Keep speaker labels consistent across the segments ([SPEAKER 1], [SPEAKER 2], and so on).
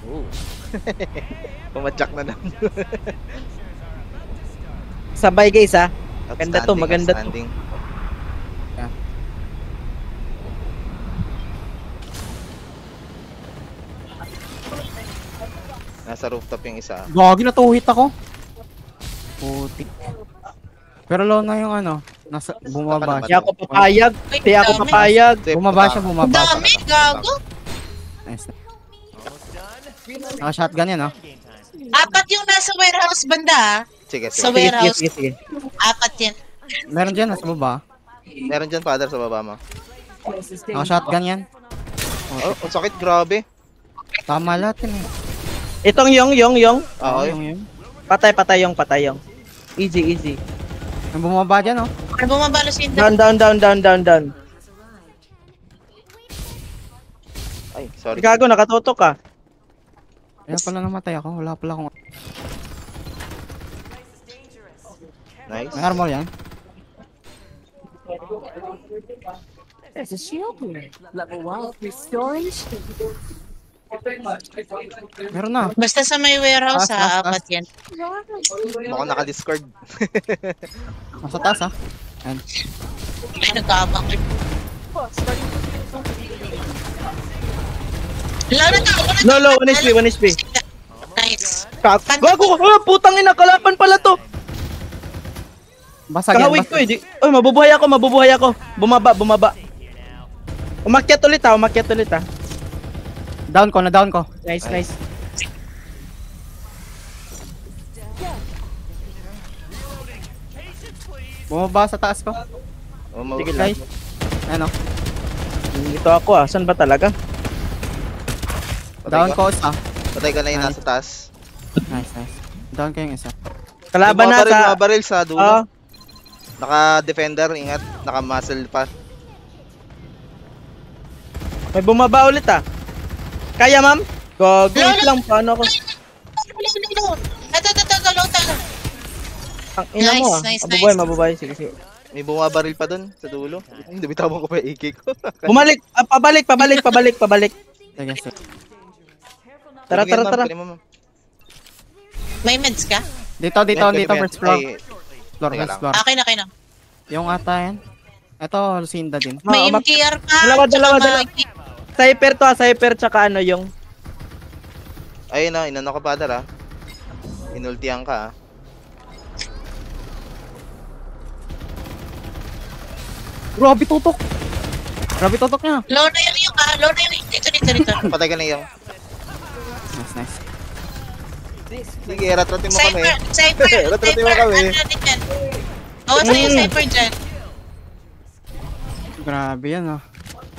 [SPEAKER 1] Oh. Pumadyak na lang.
[SPEAKER 2] Sabay guys ha. Maganda to,
[SPEAKER 1] Outstanding,
[SPEAKER 2] maganda to.
[SPEAKER 1] outstanding.
[SPEAKER 3] Yeah.
[SPEAKER 1] Nasa rooftop yung isa.
[SPEAKER 3] Gagi na to, hit ako. Putik. Pero low na yung ano, nasa bumaba
[SPEAKER 2] Di
[SPEAKER 3] siya.
[SPEAKER 2] ako papayag. Di ako papayag.
[SPEAKER 3] Bumaba siya, bumaba.
[SPEAKER 4] Dami, gago.
[SPEAKER 3] Nice. Naka-shotgun yan, no?
[SPEAKER 4] Apat yung nasa warehouse banda, ah.
[SPEAKER 1] Sige,
[SPEAKER 4] Sa
[SPEAKER 1] sige.
[SPEAKER 4] warehouse.
[SPEAKER 2] Sige.
[SPEAKER 4] Apat yan.
[SPEAKER 3] Meron dyan, nasa baba.
[SPEAKER 1] Meron dyan, father, sa baba mo.
[SPEAKER 3] Naka-shotgun yan.
[SPEAKER 1] Oh, ang sakit, grabe.
[SPEAKER 3] Tama lahat yun eh.
[SPEAKER 2] Itong yung.
[SPEAKER 1] Oo,
[SPEAKER 3] Yung.
[SPEAKER 2] Patay yung. Easy.
[SPEAKER 3] Yung bumaba dyan, no?
[SPEAKER 4] Ano bumabalo si Inda?
[SPEAKER 2] Down.
[SPEAKER 1] Ay, sorry.
[SPEAKER 2] Gago, nakatutok ka.
[SPEAKER 3] Kaya pala namatay ako. Wala pala akong...
[SPEAKER 1] Nice.
[SPEAKER 3] May armor yan.
[SPEAKER 5] There's a shield here. Level 1, restoring shield.
[SPEAKER 3] Meron na.
[SPEAKER 4] Basta sa may warehouse,
[SPEAKER 3] Taas,
[SPEAKER 4] ha.
[SPEAKER 3] taas,
[SPEAKER 4] Apat yan.
[SPEAKER 1] Mukhang naka-discord.
[SPEAKER 3] Nasa taas, ha? Ayan.
[SPEAKER 4] May nagkabang. Lalo na.
[SPEAKER 2] No, 1 HP.
[SPEAKER 4] Nice.
[SPEAKER 2] Gago, putang ina, kalaban pala to.
[SPEAKER 3] Basag yan,
[SPEAKER 2] Kahawig ko
[SPEAKER 3] basag.
[SPEAKER 2] eh. Oy, mabubuhay ako. Bumaba. Umakyat ulit ha.
[SPEAKER 3] Down ko.
[SPEAKER 2] Nice.
[SPEAKER 3] Bumaba sa taas ko.
[SPEAKER 1] Oh,
[SPEAKER 2] Sige lang.
[SPEAKER 3] Guys. Ayan, no?
[SPEAKER 2] Dito ako ah. Saan ba talaga?
[SPEAKER 3] Down ko isa.
[SPEAKER 1] Patay ka na yung nasa taas.
[SPEAKER 3] Nice. Down ko yung isa.
[SPEAKER 2] Kalaban na sa...
[SPEAKER 1] Mga baril sa dulo.
[SPEAKER 2] Ah,
[SPEAKER 1] Naka-defender, ingat. Naka-muscle pa.
[SPEAKER 2] may bumaba ulit ah. Kaya ma'am? Gago, wait lang. Paano ako?
[SPEAKER 4] Ito.
[SPEAKER 2] Ang ina mo ah.
[SPEAKER 4] Nice.
[SPEAKER 2] Mabubuhay. Sige.
[SPEAKER 1] May bumabaril pa dun sa dulo. Hindi, bitawan ko pa yung AK ko.
[SPEAKER 2] Bumalik. Pabalik.
[SPEAKER 3] Sige.
[SPEAKER 2] Tara.
[SPEAKER 1] Kunin mo, ma'am.
[SPEAKER 4] May meds ka?
[SPEAKER 3] Dito, first floor.
[SPEAKER 1] Ay,
[SPEAKER 3] Floor,
[SPEAKER 1] teka
[SPEAKER 3] first
[SPEAKER 1] lang.
[SPEAKER 3] floor.
[SPEAKER 4] Okay na.
[SPEAKER 3] Yung ata yan. Ito, Lucinda din.
[SPEAKER 4] May
[SPEAKER 2] Ma-
[SPEAKER 4] MKR pa.
[SPEAKER 2] Dalawa.
[SPEAKER 4] tsaka may-
[SPEAKER 2] Cypher to ah. Cypher tsaka ano yung...
[SPEAKER 1] Ayun na, inano ka father ah. Inultihan ka ah.
[SPEAKER 3] Grabe tutok niya.
[SPEAKER 4] Low na yun yung. Dito.
[SPEAKER 1] Patay ka na yung.
[SPEAKER 3] Nice.
[SPEAKER 1] Sige, ratratin mo kami.
[SPEAKER 4] Cypher.
[SPEAKER 1] Ratratin mo kami.
[SPEAKER 4] Ano natin yan? Oo, sa'yo Cypher dyan.
[SPEAKER 3] Grabe yan, oh.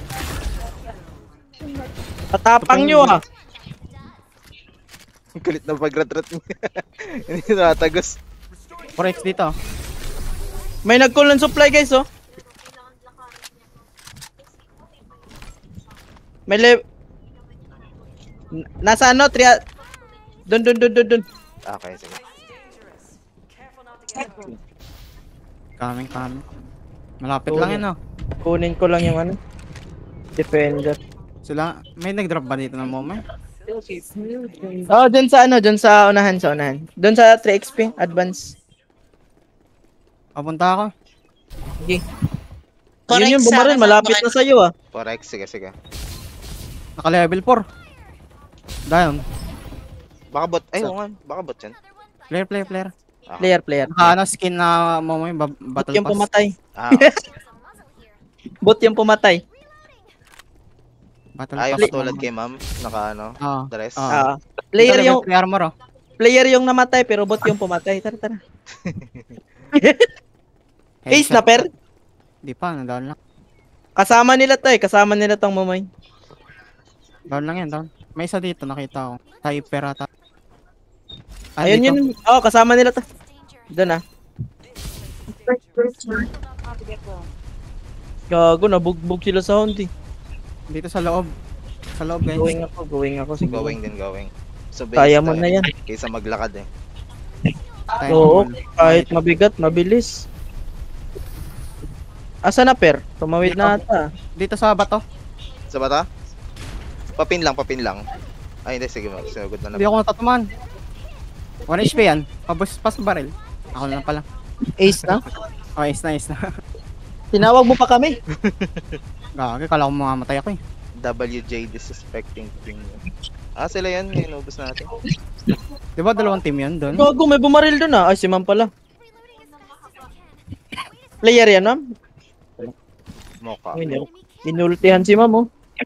[SPEAKER 2] Tatapang nyo ah.
[SPEAKER 1] Ang kulit na pag-ratrat niya. Hindi natagos.
[SPEAKER 3] 4x dito.
[SPEAKER 2] May nag-call ng supply guys oh. May nasa ano? Dun.
[SPEAKER 1] Okay, sige.
[SPEAKER 3] Coming. Malapit lang yan, oh.
[SPEAKER 2] Kunin ko lang yung ano. Defender.
[SPEAKER 3] Sila, may nag-drop ba dito ng moment?
[SPEAKER 2] Oh, dun sa ano, dun sa unahan. Dun sa 3XP, advance.
[SPEAKER 3] Papunta ako.
[SPEAKER 2] Sige.
[SPEAKER 4] Correct
[SPEAKER 2] Yun yung
[SPEAKER 4] sa
[SPEAKER 2] bumaril,
[SPEAKER 4] akin,
[SPEAKER 2] malapit
[SPEAKER 4] sa
[SPEAKER 2] na sa'yo ah.
[SPEAKER 1] 4x, sige.
[SPEAKER 3] Naka level 4. Down.
[SPEAKER 1] Baka bot. Ay, oo nga. Baka bot yan.
[SPEAKER 3] Player.
[SPEAKER 1] Ah.
[SPEAKER 2] Player.
[SPEAKER 3] Naka ano, skin na moment,
[SPEAKER 2] Bot
[SPEAKER 3] battle
[SPEAKER 2] yung
[SPEAKER 3] pass.
[SPEAKER 2] pumatay.
[SPEAKER 1] Ah,
[SPEAKER 2] Bot yung pumatay.
[SPEAKER 3] Battle
[SPEAKER 1] ayaw
[SPEAKER 3] pass.
[SPEAKER 1] katulad kay ma'am. Naka ano,
[SPEAKER 3] Oo.
[SPEAKER 1] dress.
[SPEAKER 2] Ah. Player yung
[SPEAKER 3] armor, oh.
[SPEAKER 2] player yung namatay pero bot yung pumatay. Tara. Ace na per.
[SPEAKER 3] Di pa, down lang.
[SPEAKER 2] Kasama nila tong mamay.
[SPEAKER 3] Down lang yan, down. May isa dito, nakita ko. Typer ata.
[SPEAKER 2] Ayun
[SPEAKER 3] dito.
[SPEAKER 2] yun. Oh, kasama nila to. Doon ah. Gago, nabugbog sila sa hunt eh.
[SPEAKER 3] Dito sa loob. Sa loob, guys.
[SPEAKER 2] Going ako. Sige.
[SPEAKER 1] Going. So,
[SPEAKER 2] Kaya mo na yan.
[SPEAKER 1] Kaysa maglakad eh.
[SPEAKER 3] Tayo
[SPEAKER 2] Oo,
[SPEAKER 3] muna.
[SPEAKER 2] kahit mabigat, mabilis. Asa na per? Tumawid na ata.
[SPEAKER 3] Dito sa bato.
[SPEAKER 1] Sa bata? Papin lang. Ay, hindi. Sige, sinugod na
[SPEAKER 3] Hindi
[SPEAKER 1] lang.
[SPEAKER 3] ako natatamaan. 1 HP yan. Pabos pa sa baril. Ako na lang pala.
[SPEAKER 2] Ace na?
[SPEAKER 3] Oh, ace na, ace na.
[SPEAKER 2] Tinawag mo pa kami.
[SPEAKER 3] Gagi, kala ko mamamatay ako eh.
[SPEAKER 1] WJ disrespecting team. Ah, sila yan. Inubos natin.
[SPEAKER 3] Di ba dalawang team yun doon?
[SPEAKER 2] Gago, may bumaril doon ah. Ay, si ma'am pala. Player yan, ma'am?
[SPEAKER 1] Mocha.
[SPEAKER 2] Inultihan si ma'am, oh.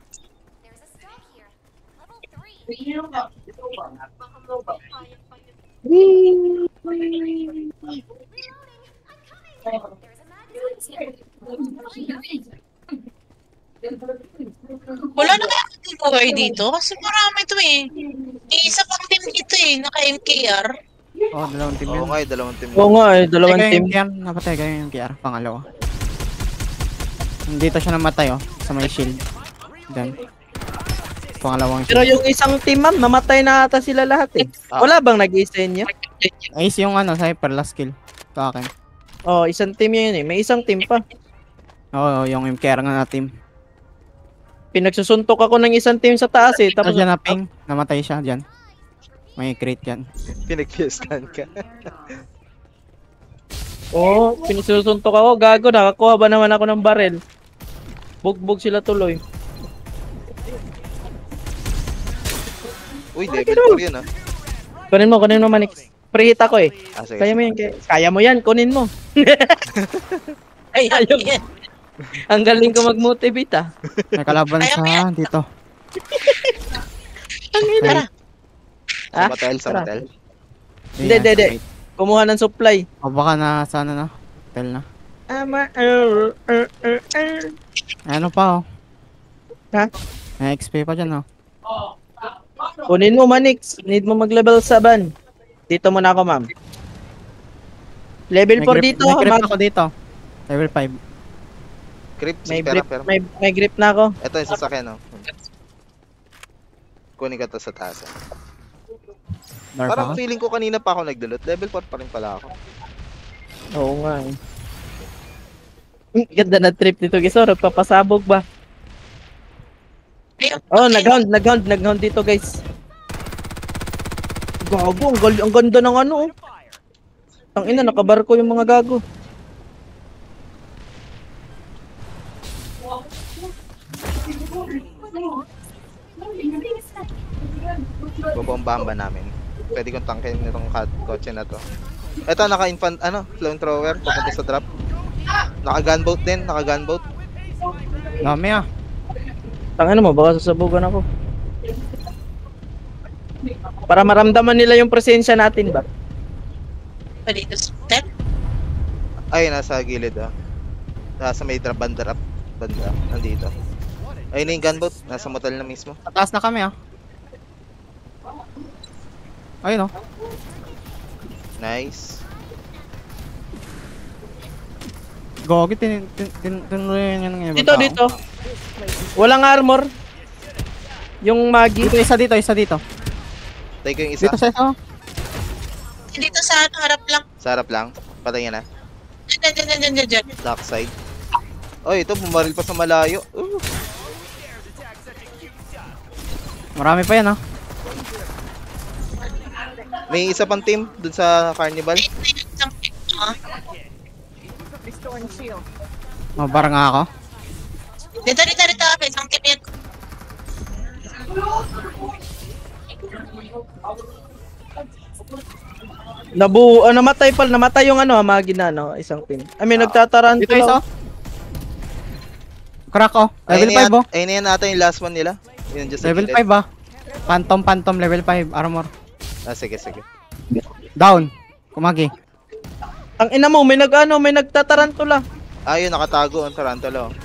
[SPEAKER 4] Wala na kaya giveaway dito? Kasi marami to eh. May isa pang team dito eh, naka-MKR.
[SPEAKER 3] Oh, dalawang team yun.
[SPEAKER 1] Oo nga, dalawang team.
[SPEAKER 2] Oo nga eh, dalawang
[SPEAKER 3] Patay
[SPEAKER 2] team.
[SPEAKER 3] yung MKR. Napatay kayo yung MKR. Pangalawa. Dito siya namatay oh. Sa may shield. Then. Pangalawang
[SPEAKER 2] Pero
[SPEAKER 3] shield.
[SPEAKER 2] yung isang team, ma'am, namatay na ata sila lahat eh. Wala bang nag-isa niya?
[SPEAKER 3] Ace yung ano, sniper last kill. Sa akin.
[SPEAKER 2] Oh, isang team yun eh. May isang team pa.
[SPEAKER 3] Oo, yung MKR nga na team.
[SPEAKER 2] Pinagsusuntok ako ng isang team sa taas eh.
[SPEAKER 3] Tapos
[SPEAKER 2] Tapos
[SPEAKER 3] dyan na ping. Namatay siya dyan. May crate yan.
[SPEAKER 1] Pinag-fiestan ka.
[SPEAKER 2] oh, pinagsusuntok ako. Gago, nakakuha ba naman ako ng barel? Bugbog sila tuloy.
[SPEAKER 1] Uy, level 4 yun ah.
[SPEAKER 2] Kunin mo, Manix. Preheat ako eh.
[SPEAKER 1] Ah, sige.
[SPEAKER 2] Kaya mo yan, kaya mo yan, kunin mo.
[SPEAKER 4] Ay,
[SPEAKER 2] Ayaw.
[SPEAKER 4] yan.
[SPEAKER 2] Ang galing ko mag-motivate ah.
[SPEAKER 3] May kalaban sa dito.
[SPEAKER 4] Tara.
[SPEAKER 2] Ha?
[SPEAKER 1] Sa motel, sa
[SPEAKER 2] Tara.
[SPEAKER 1] motel.
[SPEAKER 2] Hindi, hindi, hindi. Kumuha ng supply.
[SPEAKER 3] O baka na sana na. Hotel na. Ano pa oh.
[SPEAKER 2] Ha?
[SPEAKER 3] May XP pa dyan oh.
[SPEAKER 2] Kunin mo, Manix. Need mo mag-level 7. Dito muna ako, ma'am. Level 4 dito.
[SPEAKER 3] May grip
[SPEAKER 2] Mag-
[SPEAKER 3] ako dito. Level 5.
[SPEAKER 1] Creep,
[SPEAKER 2] may
[SPEAKER 1] pera,
[SPEAKER 2] grip,
[SPEAKER 1] pera.
[SPEAKER 2] may grip na ako.
[SPEAKER 1] Ito yung sasakyan, no? Kunin ko to sa taas.
[SPEAKER 3] Dark
[SPEAKER 1] Parang
[SPEAKER 3] ako.
[SPEAKER 1] feeling ko kanina pa ako nagdulot. Level 4 pa rin pala ako.
[SPEAKER 2] Oo nga eh. Ganda na trip nito, guys. Oh, nagpapasabog ba?
[SPEAKER 4] Ayun.
[SPEAKER 2] Oh, nag-hound dito, guys. Gago, ang ganda ng ano, oh. Tangina, nakabarko yung mga gago.
[SPEAKER 1] Bobombahan ba namin? Pwede kong tangkin itong kotse na to. Ito, naka-infant, flamethrower, papunta sa drop. Naka-gunboat din, naka-gunboat.
[SPEAKER 3] Dami ah.
[SPEAKER 2] Tangina mo, baka sasabugan ako. Para maramdaman nila yung presensya natin ba?
[SPEAKER 4] Pa dito sa hotel.
[SPEAKER 1] Ay, nasa gilid, ah. Nasa may drop, banda, nandito. Ayun na yung gunboat, nasa motel na mismo.
[SPEAKER 3] Tataas na kami ah. Ayun oh.
[SPEAKER 1] Nice.
[SPEAKER 3] Gogi, tinuloy niya ng ibang
[SPEAKER 2] Dito,
[SPEAKER 3] tao.
[SPEAKER 2] dito. Walang armor. Yung magi.
[SPEAKER 3] Dito, isa dito.
[SPEAKER 1] Take ko yung isa,
[SPEAKER 3] Dito sa isa oh.
[SPEAKER 4] Dito sa ano, harap lang.
[SPEAKER 1] sa harap lang. Patay yan, ah.
[SPEAKER 4] Diyan.
[SPEAKER 1] Dark side. Oy, ito, bumaril pa sa malayo.
[SPEAKER 3] Marami pa yan ah.
[SPEAKER 1] May isa pang team dun sa carnival.
[SPEAKER 5] Restoring shield.
[SPEAKER 3] Mabar nga ako.
[SPEAKER 4] Dito. Isang team yan.
[SPEAKER 2] Namatay yung ano, magi na, no? Isang team. I mean, nagtataraan
[SPEAKER 3] Dito isa oh. Crack oh. Level 5 oh.
[SPEAKER 1] Ayun na yan ata yung last one nila. Yun, just
[SPEAKER 3] Level 5 ah. Phantom level 5 armor.
[SPEAKER 1] Ah, sige.
[SPEAKER 3] Down. Kumagi.
[SPEAKER 2] Ang ina mo, may nagtatarantula.
[SPEAKER 1] Ah, yun, nakatago ang tarantula. Oh.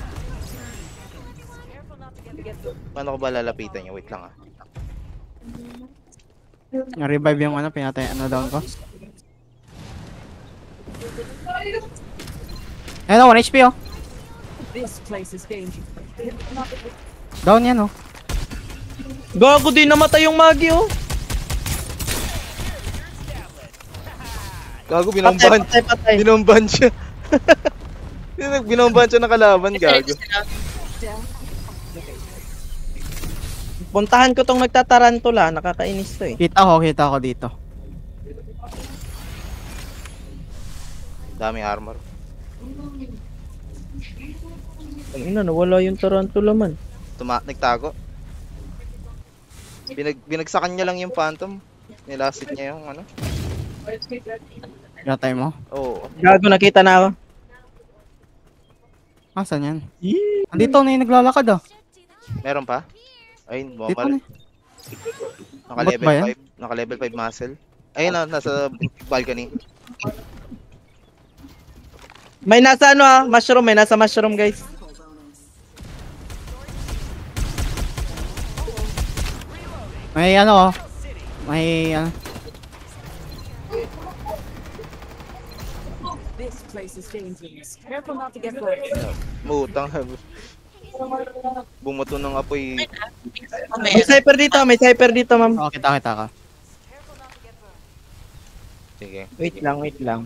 [SPEAKER 1] Paano ko ba lalapitan niya? Wait lang, ah.
[SPEAKER 3] Na-revive yung ano, pinatay ano down ko. Ayun oh, 1 HP oh.
[SPEAKER 5] This place is dangerous.
[SPEAKER 3] Down yan oh.
[SPEAKER 2] Gago din, namatay yung magi, oh.
[SPEAKER 1] Gago, binombahan.
[SPEAKER 2] Patay.
[SPEAKER 1] Binombahan siya. Binombahan siya ng kalaban, gago.
[SPEAKER 2] Puntahan ko tong nagtatarantula. Nakakainis to eh.
[SPEAKER 3] Kita ko dito.
[SPEAKER 1] Daming armor.
[SPEAKER 2] Ang ina, nawala yung tarantula man.
[SPEAKER 1] Nagtago. Binagsakan niya lang yung phantom. Nilasit niya yung ano.
[SPEAKER 3] Gatay mo.
[SPEAKER 1] Oo.
[SPEAKER 2] Gago, nakita na ako.
[SPEAKER 3] Asan yan? Andito na yung naglalakad ah.
[SPEAKER 1] Meron pa? Ayun,
[SPEAKER 3] Dito
[SPEAKER 1] bumabalik.
[SPEAKER 3] na. Bot ba yan?
[SPEAKER 1] Naka level 5 muscle. Ayun na, nasa balcony.
[SPEAKER 2] May nasa ano mushroom. May nasa mushroom guys.
[SPEAKER 3] May ano oh. May ano.
[SPEAKER 5] This place is dangerous. Careful not to get hurt.
[SPEAKER 1] Mutang. Bumuto ng apoy.
[SPEAKER 2] May sniper dito. May sniper dito, ma'am.
[SPEAKER 3] Oh, kita ka.
[SPEAKER 1] Sige.
[SPEAKER 2] Wait lang.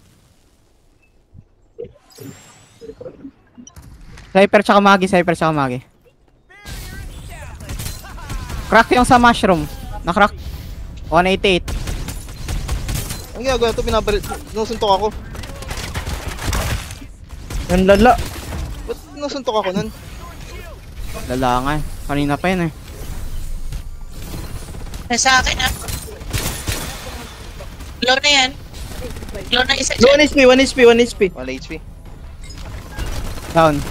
[SPEAKER 3] Sniper tsaka magi. Crack yung sa mushroom. Na-crack. 188.
[SPEAKER 1] Ang ginagawa ito, nusuntok ako.
[SPEAKER 2] Ang lala.
[SPEAKER 1] Ba't nusuntok ako nun?
[SPEAKER 3] Lalangan. Kanina pa yun eh.
[SPEAKER 4] Nasa akin ah. Low na yan. Low na isa
[SPEAKER 2] 1
[SPEAKER 4] dyan.
[SPEAKER 2] HP, 1 HP, 1 HP.
[SPEAKER 1] 1 HP.
[SPEAKER 3] Down.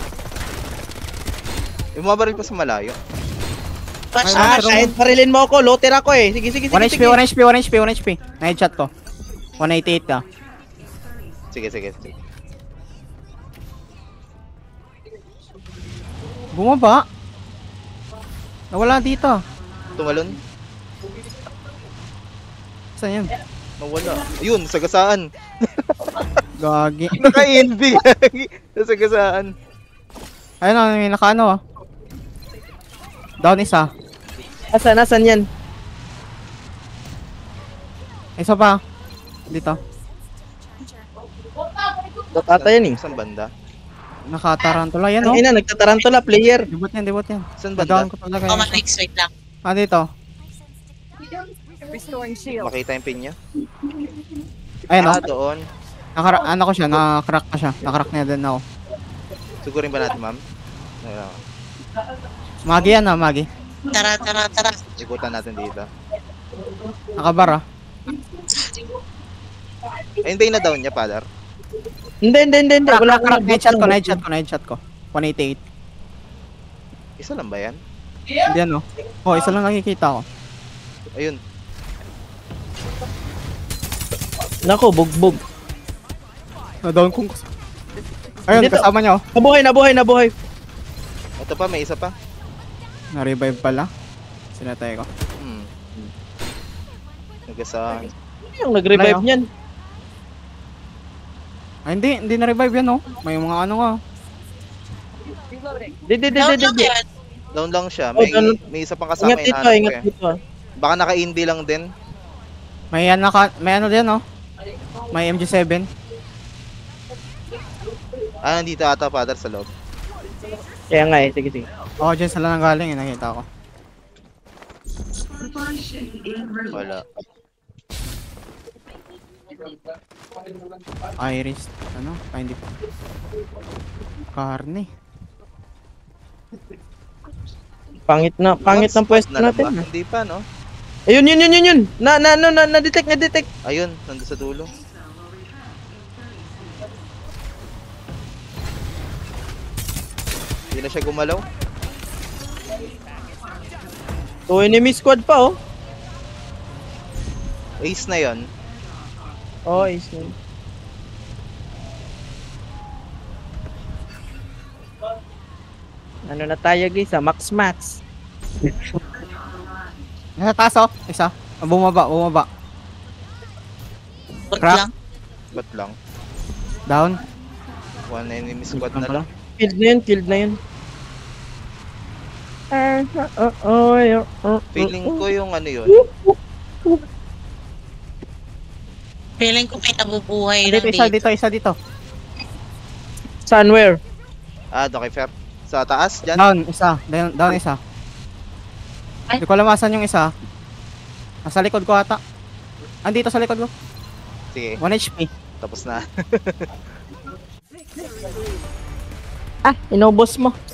[SPEAKER 1] Yung mabaril pa sa malayo.
[SPEAKER 4] Flash
[SPEAKER 2] Ah,
[SPEAKER 4] na.
[SPEAKER 2] kahit parilin mo ako, loter ako eh. Sige.
[SPEAKER 3] 1 HP. Na-headshot ko. 188 ka.
[SPEAKER 1] Sige.
[SPEAKER 3] Bumaba. Nawala dito.
[SPEAKER 1] Tumalon.
[SPEAKER 3] Saan yan?
[SPEAKER 1] Nawala. Ayun, sagasaan.
[SPEAKER 3] Gagi.
[SPEAKER 1] Naka-NB. Sagasaan.
[SPEAKER 3] Ayun na, may nakaano ah. Down isa.
[SPEAKER 2] Asan yan?
[SPEAKER 3] Isa pa. Dito.
[SPEAKER 2] Bot ata yan eh.
[SPEAKER 1] Saan banda?
[SPEAKER 3] Nakatarantula yan oh.
[SPEAKER 2] Ang ina, nagtatarantula, player.
[SPEAKER 3] Dibot yan.
[SPEAKER 1] Saan banda?
[SPEAKER 3] Down ko talaga
[SPEAKER 4] Oh,
[SPEAKER 3] yan.
[SPEAKER 4] Manix, wait lang.
[SPEAKER 3] Ah, dito.
[SPEAKER 5] Restoring shield.
[SPEAKER 1] Makita yung pin niya?
[SPEAKER 3] Ayun oh.
[SPEAKER 1] Doon.
[SPEAKER 3] Ano ko siya, nakakrak na siya. Nakakrak niya din ako.
[SPEAKER 1] Sigurin ba natin, ma'am? Ayun.
[SPEAKER 3] Magi yan ah, Magi.
[SPEAKER 4] Tara.
[SPEAKER 1] Ikutan natin dito.
[SPEAKER 3] Nakabar ah.
[SPEAKER 1] Ay, hindi na down niya, father.
[SPEAKER 2] Hindi. Wala
[SPEAKER 3] Crack.
[SPEAKER 2] akong
[SPEAKER 3] Na-headshot ko. 188.
[SPEAKER 1] Isa lang ba yan?
[SPEAKER 3] Hindi ano. Oh, isa lang nakikita ko.
[SPEAKER 1] Ayun.
[SPEAKER 2] Nako, bugbog.
[SPEAKER 3] Na-down kong... Ayun,
[SPEAKER 2] Dito.
[SPEAKER 3] kasama niya oh.
[SPEAKER 2] Nabuhay.
[SPEAKER 1] Ito pa, may isa pa.
[SPEAKER 3] Na-revive pala. Sinatay ko.
[SPEAKER 1] Nagasahan.
[SPEAKER 2] Yung nag-revive
[SPEAKER 3] Wala,
[SPEAKER 2] niyan.
[SPEAKER 3] Ay, hindi na-revive yan oh. May mga ano nga.
[SPEAKER 2] Di.
[SPEAKER 4] Down lang yan.
[SPEAKER 1] Down lang siya.
[SPEAKER 2] Oh, down.
[SPEAKER 1] May isa pang kasama.
[SPEAKER 2] Ingat dito.
[SPEAKER 1] Baka naka-NB lang din.
[SPEAKER 3] May ano din oh. May MG7.
[SPEAKER 1] Ah, nandito ata, father, sa loob.
[SPEAKER 2] Kaya nga eh, sige.
[SPEAKER 3] Oh, dyan sila nang galing eh. Nakita ko.
[SPEAKER 1] Wala.
[SPEAKER 3] Iris. Ano? Ay, hindi pa. Karne.
[SPEAKER 2] Pangit ng pwesto
[SPEAKER 1] Na lang ba?
[SPEAKER 2] natin.
[SPEAKER 1] Hindi pa, no?
[SPEAKER 2] Ayun, yun. Na-detect.
[SPEAKER 1] Ayun, nandun sa dulo. Hindi na siya gumalaw.
[SPEAKER 2] 2 enemy squad pa oh.
[SPEAKER 1] Ace na yon.
[SPEAKER 2] Oh, is yun. Ano na tayo guys Max.
[SPEAKER 3] Nasa taas oh. Isa. Ah, bumaba.
[SPEAKER 4] Wag
[SPEAKER 3] Crack.
[SPEAKER 4] lang.
[SPEAKER 1] Ba't lang?
[SPEAKER 3] Down.
[SPEAKER 1] One enemy squad
[SPEAKER 3] Down
[SPEAKER 1] na
[SPEAKER 3] pala.
[SPEAKER 1] lang.
[SPEAKER 2] Killed na yun.
[SPEAKER 1] Feeling ko yung ano yun.
[SPEAKER 4] Feeling ko may nabubuhay lang
[SPEAKER 3] Isa dito. Hindi ko alam asan yung isa. Nasa likod ko ata. Andito sa likod ko.
[SPEAKER 1] Sige,
[SPEAKER 3] 1 HP.
[SPEAKER 1] tapos na.
[SPEAKER 2] Ah, inubos mo.